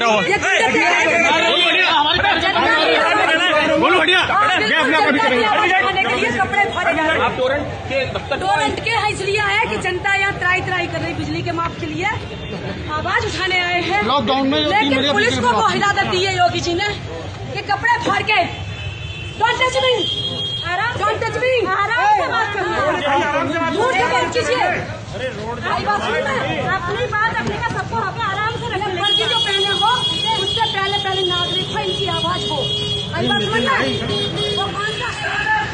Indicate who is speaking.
Speaker 1: हुआ। बोलो हटिया,
Speaker 2: कपड़े फाड़े जा रहे हैं। टोरेंट के इसलिए आए कि जनता यहाँ त्राई त्राई कर रही बिजली के माफ के लिए आवाज उठाने आए हैं लॉकडाउन में। लेकिन पुलिस को वो हिदायत दी है योगी जी ने कि कपड़े फाड़ के don't touch me, don't touch me, आराम से बात करिए, झूठ की बात कीजिए। अपनी बात अपने का सबको आराम से रखिए। वर्दी जो पहने हो उससे पहले नागरिक को इनकी आवाज हो। वो कौन सा